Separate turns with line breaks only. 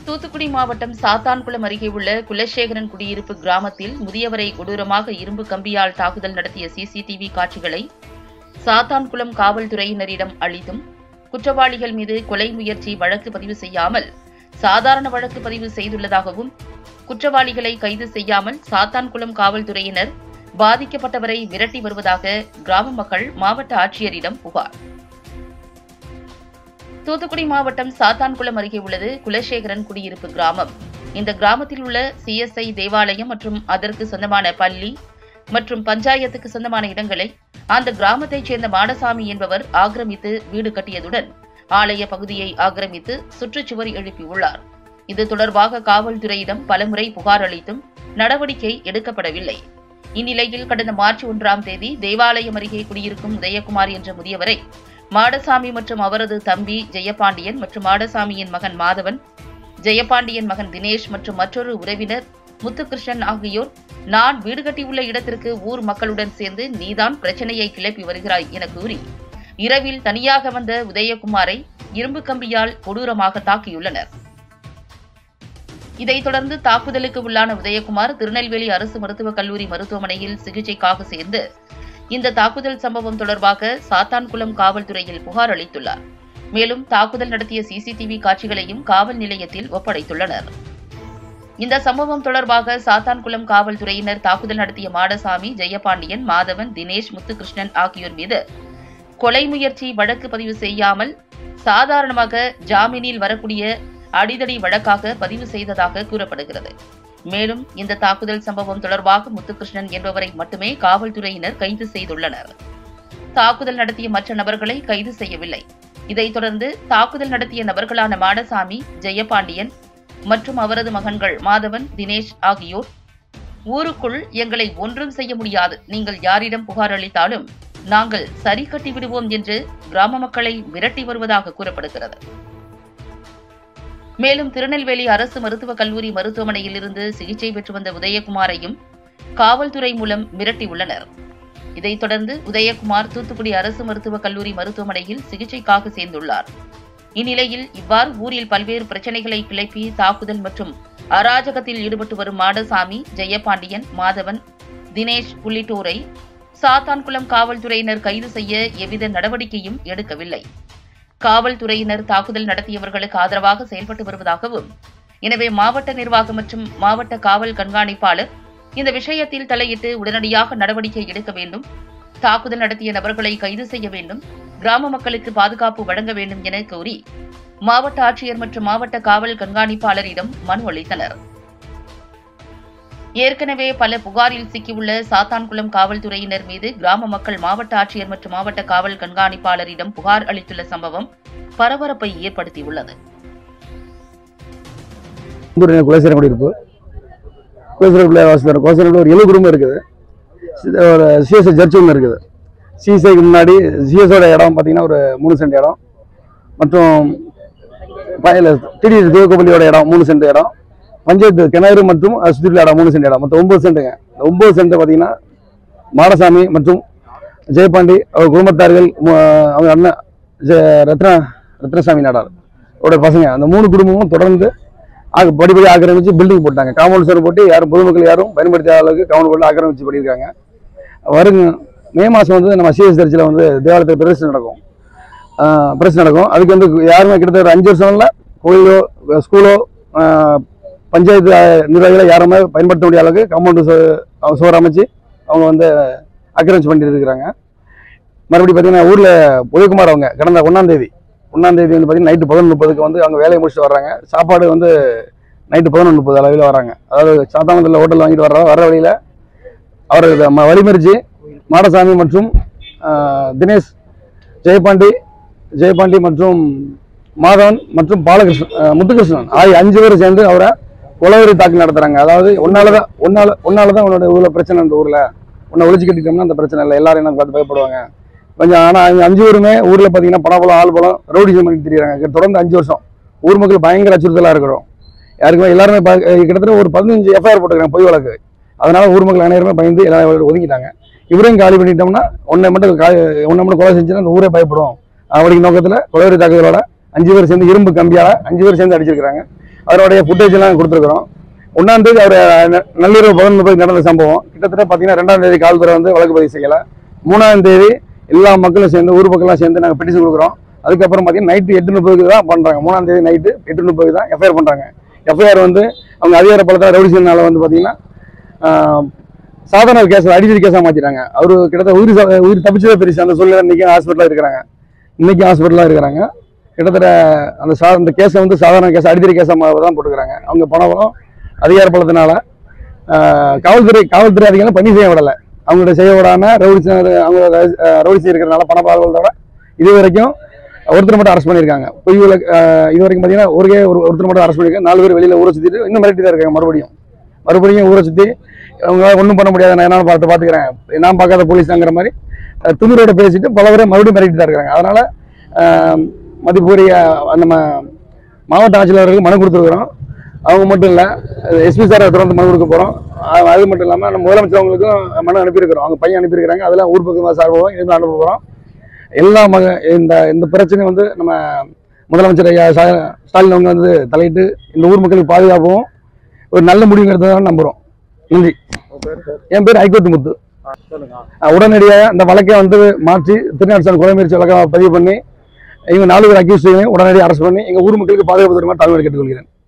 தூத்துக்குடி மாவட்டம் சாத்தான்குளம் அருகே உள்ள குலசேகரன் குடியிருப்பு கிராமத்தில் முதியவரை கொடூரமாக இரும்பு கம்பியால் தாக்குதல் நடத்திய சிசிடிவி காட்சிகளை சாத்தான்குளம் காவல்துறையினரிடம் அளித்தும் குற்றவாளிகள் மீது கொலை முயற்சி வழக்கு பதிவு செய்யாமல் சாதாரண வழக்கு பதிவு செய்துள்ளதாகவும் குற்றவாளிகளை கைது செய்யாமல் சாத்தான்குளம் காவல்துறையினர் பாதிக்கப்பட்டவரை விரட்டி வருவதாக கிராம மக்கள் மாவட்ட ஆட்சியரிடம் புகார். தூத்துக்குடி மாவட்டம் சாத்தான்குளம் அருகே உள்ளது குலசேகரன் குடியிருப்பு கிராமம். இந்த கிராமத்தில் உள்ள சிஎஸ்ஐ தேவாலயம் மற்றும் அதற்கு சொந்தமான பள்ளி மற்றும் பஞ்சாயத்துக்கு சொந்தமான இடங்களை அந்த கிராமத்தைச் சேர்ந்த மாடசாமி என்பவர் ஆக்கிரமித்து வீடு கட்டியதுடன் ஆலய பகுதியை ஆக்கிரமித்து சுற்றுச்சுவர் எழுப்பியுள்ளார். இது தொடர்பாக காவல்துறையிடம் பலமுறை புகார் அளித்தும் நடவடிக்கை எடுக்கப்படவில்லை. இந்நிலையில் கடந்த மார்ச் 1ஆம் தேதி தேவாலயம் அருகே குடியிருக்கும் உதயகுமார் என்ற முதியவரை மாடசாமி மற்றும் அவரது தம்பி ஜெயபாண்டியன் மற்றும் மாடசாமியின் மகன் மாதவன், ஜெயபாண்டியன் மகன் தினேஷ் மற்றும் மற்றொரு உறவினர் முத்துகிருஷ்ணன் ஆகியோர் நான் வீடு கட்டியுள்ள இடத்திற்கு ஊர் மக்களுடன் சேர்ந்து நீதான் பிரச்சனையை கிளப்பி வருகிறாய் என கூறி இரவில் தனியாக வந்த உதயகுமாரை இரும்பு கம்பியால் கொடூரமாக தாக்கியுள்ளனர். இதைத் தொடர்ந்து தாக்குதலுக்கு உள்ளான உதயகுமார் திருநெல்வேலி அரசு மருத்துவக் கல்லூரி மருத்துவமனையில் சிகிச்சைக்காக சேர்ந்து இந்த தாக்குதல் சம்பவம் தொடர்பாக சாத்தான்குளம் காவல்துறையில் புகார் அளித்துள்ளார். மேலும் தாக்குதல் நடத்திய சிசிடிவி காட்சிகளையும் காவல் நிலையத்தில் ஒப்படைத்துள்ளனர். இந்த சம்பவம் தொடர்பாக சாத்தான்குளம் காவல்துறையினர் தாக்குதல் நடத்திய மாடசாமி, ஜெயபாண்டியன், மாதவன், தினேஷ், முத்துகிருஷ்ணன் ஆகியோர் மீது கொலை முயற்சி வழக்கு பதிவு செய்யாமல் சாதாரணமாக ஜாமீனில் வரக்கூடிய அடிதடி வழக்காக பதிவு செய்ததாக கூறப்படுகிறது. மேலும் இந்த தாக்குதல் சம்பவம் தொடர்பாக முத்துகிருஷ்ணன் என்பவரை மட்டுமே காவல்துறையினர் கைது செய்துள்ளனர். தாக்குதல் நடத்திய மற்ற நபர்களை கைது செய்யவில்லை. இதைத் தொடர்ந்து தாக்குதல் நடத்திய நபர்களான மாடசாமி, ஜெயபாண்டியன் மற்றும் அவரது மகன்கள் மாதவன், தினேஷ் ஆகியோர் ஊருக்குள் எங்களை ஒன்றும் செய்ய முடியாது, நீங்கள் யாரிடம் புகார் அளித்தாலும் நாங்கள் சரி கட்டி விடுவோம் என்று கிராம மக்களை மிரட்டி வருவதாக கூறப்படுகிறது. மேலும் திருநெல்வேலி அரசு மருத்துவக் கல்லூரி மருத்துவமனையில் இருந்து சிகிச்சை பெற்று வந்த உதயகுமாரையும் காவல்துறை மூலம் மிரட்டியுள்ளனர். இதைத் தொடர்ந்து உதயகுமார் தூத்துக்குடி அரசு மருத்துவக் கல்லூரி மருத்துவமனையில் சிகிச்சைக்காக சேர்ந்துள்ளார். இந்நிலையில் இவ்வாறு ஊரில் பல்வேறு பிரச்சினைகளை கிளப்பி தாக்குதல் மற்றும் அராஜகத்தில் ஈடுபட்டு வரும் மாடசாமி, ஜெயபாண்டியன், மாதவன், தினேஷ் உள்ளிட்டோரை சாத்தான்குளம் காவல்துறையினர் கைது செய்ய எவ்வித நடவடிக்கையும் எடுக்கவில்லை. காவல்துறையினர் தாக்குதல் நடத்தியவர்களுக்கு ஆதரவாக செயல்பட்டு வருவதாகவும், எனவே மாவட்ட நிர்வாகம் மற்றும் மாவட்ட காவல் கண்காணிப்பாளர் இந்த விஷயத்தில் தலையிட்டு உடனடியாக நடவடிக்கை எடுக்க வேண்டும், தாக்குதல் நடத்திய நபர்களை கைது செய்ய வேண்டும், கிராம மக்களுக்கு பாதுகாப்பு வழங்க வேண்டும் என கோரி மாவட்ட ஆட்சியர் மற்றும் மாவட்ட காவல் கண்காணிப்பாளரிடம் மனு அளித்தனர். ஏற்கனவே பல புகாரில் சிக்கியுள்ள சாத்தான்குளம் காவல்துறையினர் மீது கிராம மக்கள் மாவட்ட ஆட்சியர் மற்றும் மாவட்ட காவல் கண்காணிப்பாளரிடம் புகார் அளித்துள்ள சம்பவம் பரபரப்பை ஏற்படுத்தியுள்ளது.
குலசேகரன் குடியிருப்பு ஒரு 7 குடும்பம் இருக்குது. ஒரு சிஎஸ்ஐ சர்ச் ஒன்று இருக்குது. சிஎஸ்ஐக்கு முன்னாடி சிஎஸ்ஓட இடம் பார்த்தீங்கன்னா ஒரு 3 சென்ட் இடம், மற்றும் டிடி துவக்கப்பள்ளியோட இடம் 3 சென்ட் இடம், பஞ்சாயத்து கிணறு மற்றும் சுற்றியுள்ள இடம் 3 சென்ட் இடம், மொத்தம் 9 சென்ட்டுங்க. இந்த 9 சென்ட் பார்த்தீங்கன்னா மாடசாமி மற்றும் ஜெயபாண்டி அவர் குடும்பத்தார்கள், அவங்க அண்ணன் ரத்னசாமி நாடார் அவருடைய பசங்க, அந்த 3 குடும்பமும் தொடர்ந்து படிப்படி ஆக்கிரமிச்சு பில்டிங் போட்டாங்க. காம்பவுண்ட் சுவர் போட்டு யாரும் பொதுமக்கள் யாரும் பயன்படுத்தாத அளவுக்கு காம்பவுண்ட் போட்டு ஆக்கிரமிச்சு பண்ணியிருக்காங்க. வருங்க மே மாதம் வந்து நம்ம சிஎஸ் சர்ச்சில் வந்து தேவாலயத்தில் பிரச்சனை நடக்கும். அதுக்கு வந்து யாருமே கிட்டத்தட்ட ஒரு 5 வருஷம்ல கோயிலோ ஸ்கூலோ பஞ்சாயத்து நிர்வாகிகளை யாருமே பயன்படுத்த முடியாத அளவுக்கு காம்பவுண்டு சுவர் அமைச்சு அவங்க வந்து ஆக்கிரமிச்சு பண்ணிட்டு இருக்கிறாங்க. மறுபடியும் பார்த்தீங்கன்னா ஊரில் உதயகுமார் அவங்க கடந்த 1ஆம் தேதி வந்து பார்த்தீங்கன்னா நைட்டு 11:30க்கு வந்து அவங்க வேலையை முடிச்சுட்டு வர்றாங்க. சாப்பாடு வந்து நைட்டு 11:30 அளவில் வராங்க. அதாவது சாத்தானத்தில் ஹோட்டல் வாங்கிட்டு வர வழியில் அவர் வழிமறிச்சு மாடசாமி மற்றும் தினேஷ், ஜெயபாண்டி மற்றும் மாதவன் மற்றும் முத்துகிருஷ்ணன் ஆகிய 5 பேர் சேர்ந்து அவரை உளவரி தாக்கல் நடத்துறாங்க. அதாவது ஒன்னாலதான் உன்னோட ஊர்ல பிரச்சனை, அந்த ஊர்ல உன்னை ஒழிச்சு கட்டிட்டோம்னா அந்த பிரச்சனை இல்லை, எல்லாரும் எனக்கு பார்த்து பயப்படுவாங்க கொஞ்சம். ஆனா 5 பேருமே ஊர்ல பாத்தீங்கன்னா பணபலம், ஆள் பலம், ரவுடிசம் பண்ணி தெரியுறாங்க. தொடர்ந்து 5 வருஷம் ஊர் மக்கள் பயங்கர அச்சுறுத்தலா இருக்கிறோம். யாருக்குமே எல்லாருமே கிட்டத்தட்ட ஒரு 15 எஃப்ஐஆர் போட்டுக்கிறாங்க பொய் வழக்கு. அதனால ஊர் மக்கள் அனைவருமே பயந்து எல்லாரும் ஒதுங்கிட்டாங்க. இவரையும் காலி பண்ணிட்டோம்னா உன்னை மட்டும் கொலை செஞ்சுன்னா அந்த ஊரே பயப்படும் அப்படிங்கிற நோக்கத்துல கொலைவரி தாக்குதலோட 5 பேர் சேர்ந்து இரும்பு கம்பியால 5 பேர் சேர்ந்து அடிச்சிருக்காங்க. அவருடைய ஃபுட்டேஜ் எல்லாம் கொடுத்துருக்குறோம். 1ஆம் தேதி அவர் நள்ளிரவு 11 நடந்த சம்பவம். கிட்டத்தட்ட பார்த்தீங்கன்னா 2ஆம் தேதி காவல்துறை வந்து வழக்கு பதிவு செய்யலை. 3ஆம் தேதி எல்லா மக்களும் சேர்ந்து ஊர் மக்கள்லாம் சேர்ந்து நாங்கள் பெட்டிஷன் கொடுக்குறோம். அதுக்கப்புறம் பார்த்தீங்கன்னா நைட்டு 8:30 தான் பண்ணுறாங்க. 3ஆம் தேதி நைட்டு 8:30 தான் எஃப்ஐஆர் பண்ணுறாங்க. எஃப்ஐஆர் வந்து அவங்க அதிகார பலத்தில் ரவுடிசனால வந்து பார்த்தீங்கன்னா சாதாரண கேஸ் அடிக்கடி கேஸாக மாற்றிட்டாங்க. அவர் கிட்டத்தட்ட உயிர் தப்பிச்சதே பெருசு. அந்த சூழ்நிலை இன்றைக்கி ஹாஸ்பிட்டலாக இருக்கிறாங்க. இன்றைக்கி ஹாஸ்பிட்டலாக இருக்கிறாங்க. கிட்டத்தட்ட அந்த கேஸை வந்து சாதாரண கேஸ் அடிக்கடி கேஸாக தான் போட்டுக்கிறாங்க. அவங்க பணம் அதிகார பலத்தினால காவல்துறை அதிகாரம் பணி செய்ய விடலை. அவங்களோட செய்ய விடாமல் ரவுடிசம் இருக்கிறதுனால பண பால்களோட இது வரைக்கும் ஒருத்தர் மட்டும் அரெஸ்ட் பண்ணியிருக்காங்க. பொய்வில் இது வரைக்கும் பார்த்தீங்கன்னா ஒருத்தர் மட்டும் அரெஸ்ட் பண்ணியிருக்காங்க. 4 பேர் வெளியில் ஊரை சுற்றிட்டு இன்னும் மிரட்டி தான் இருக்காங்க. மறுபடியும் ஊரை சுற்றி அவங்களால ஒன்றும் பண்ண முடியாது, நான் என்ன பார்த்துக்கிறேன், நான் பார்க்காத போலீஸ்ங்கிற மாதிரி துணிரோட பேசிட்டு பல பேரை மறுபடியும் மிரட்டி தான் இருக்காங்க. அதனால் மதிப்புரிய நம்ம மாவட்ட ஆட்சியாளர்களுக்கு மனு கொடுத்துருக்குறோம். அவங்க மட்டும் இல்லை, எஸ்பி சாரை தொடர்ந்து மனு கொடுக்க போகிறோம். அது மட்டும் இல்லாமல் நம்ம முதலமைச்சர் அவங்களுக்கும் மனு அனுப்பியிருக்கிறோம். அவங்க பையன் அனுப்பியிருக்கிறாங்க. அதெல்லாம் ஊர் பக்கமாக சார்பாக இனிமேல் அனுப்ப போகிறோம். எல்லா இந்த பிரச்சனை வந்து நம்ம முதலமைச்சர் ஐயா ஸ்டாலின் அவங்க வந்து தலையிட்டு இந்த ஊர் மக்களுக்கு பாதுகாப்பும் ஒரு நல்ல முடிவுங்கிறத நம்புகிறோம். நன்றி. என் பேர் ஐகோர்ட் முத்து. உடனடியாக இந்த வழக்கை வந்து மாற்றி திருநாடு கொலை முயற்சி வழக்கை பதிவு பண்ணி இவங்க 4 பேர் அக்யூஸ்டையும் உடனடியாக அரெஸ்ட் பண்ணி எங்கள் ஊர் மக்களுக்கு பாதுகாப்பு தருமாறு தாழ்மையை கேட்டுக்கொள்கிறேன்.